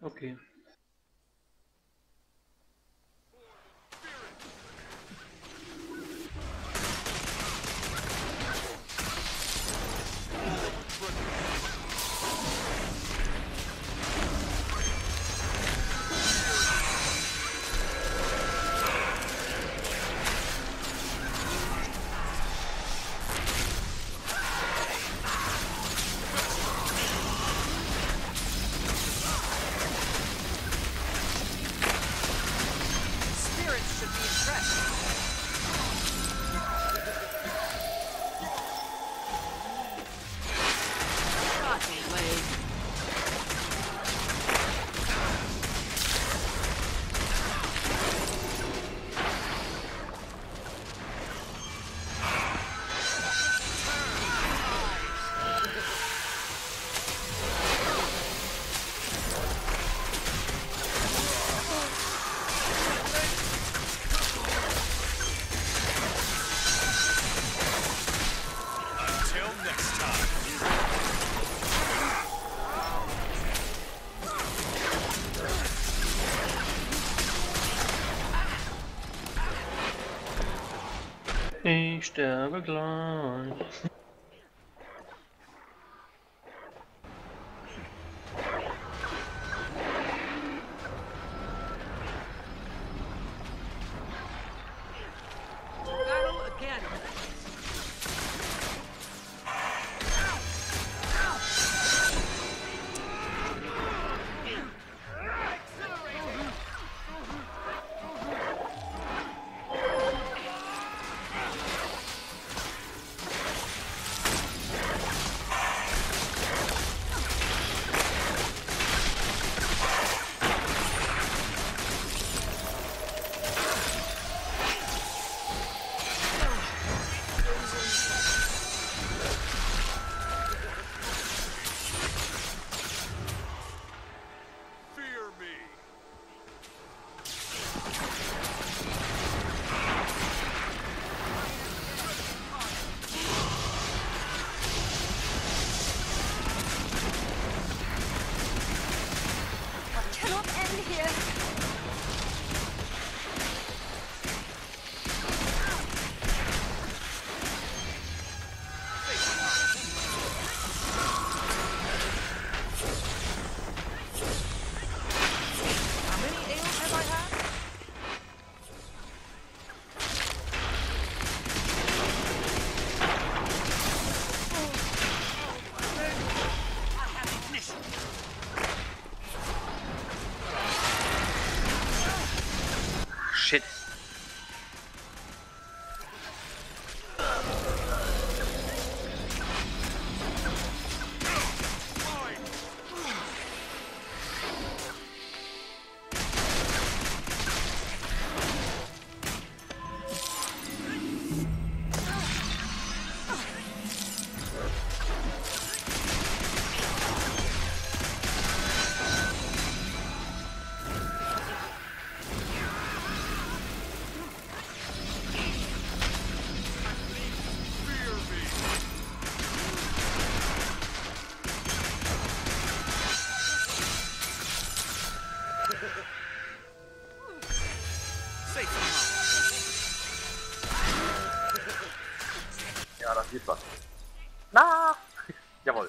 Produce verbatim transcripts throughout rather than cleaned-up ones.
Okay. Spirits should be impressed. Got me laid. Until next time. Ich sterbe gleich. Battle again. Fear me. What cannot end here? How many ales have I had? I have ignition. Shit. Fear me. Safe now. Ja, das geht was. Na! Jawohl.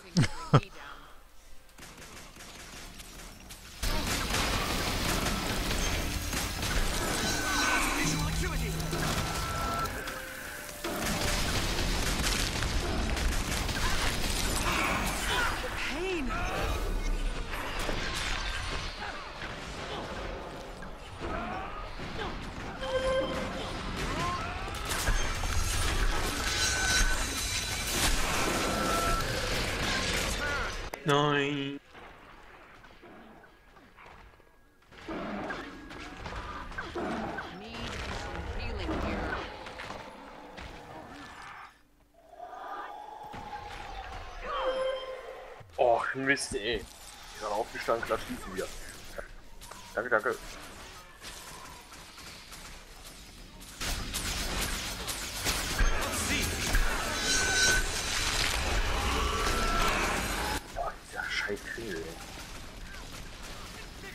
Visual acuity. Pain. Nein. Need some healing here. Oh, Mist, ey. Gerade aufgestanden, klar schließen wir. Danke, danke. See. Ja, dieser scheiß Kringel, ey.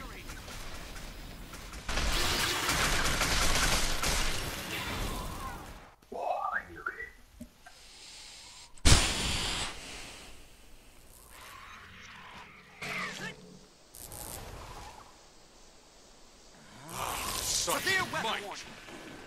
such Severe weapon might. warning.